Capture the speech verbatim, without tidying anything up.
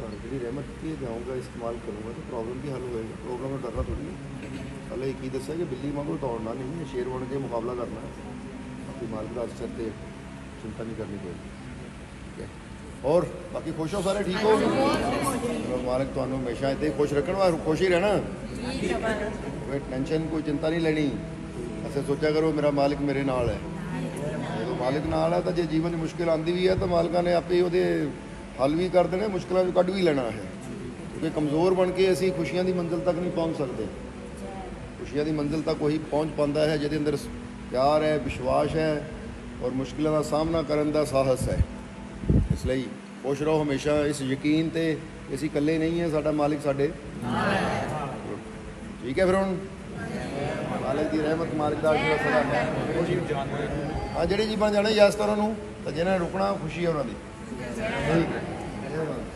जी रहमत की जाऊँगा, इस्तेमाल करूँगा तो प्रॉब्लम भी हल होएगा। प्रॉब्लम में डरना थोड़ी है। कल एक ही दसा कि बिल्ली वांगू दौड़ना नहीं है, शेर बन के मुकाबला करना है। बाकी मालिक का सिर से चिंता नहीं करनी पड़ेगी। ठीक है, और बाकी खुश हो सारे, ठीक हो? मालिक तो हमेशा इतने खुश रखना, खुश ही रहना, कोई टेंशन कोई चिंता नहीं लेनी। ऐसे सोचा करो मेरा मालिक मेरे नाल है। जो मालिक नाल है तो जो जीवन में मुश्किल आती भी है तो मालिका ने आपे वो हल भी कर देने, मुश्किलों भी कढ़ भी लेना है। क्योंकि कमज़ोर बन के असी खुशियां की मंजिल तक नहीं पहुँच सकते। खुशियां की मंजिल तक वही पहुँच पाता है जिहदे अंदर प्यार है, विश्वास है और मुश्किलों का सामना करने का साहस है। इसलिए खुश रहो हमेशा, इस यकीन ते असी कल्ले नहीं है, साडा मालिक साडे। ठीक है, फिर हुण मालिक की रहमत, मालिक का आशीर्वाद सदा है। हाँ, जिहड़े जीवन जाना यास्तर तो जिन्हें रुकना खुशी है उन्होंने। ठीक है।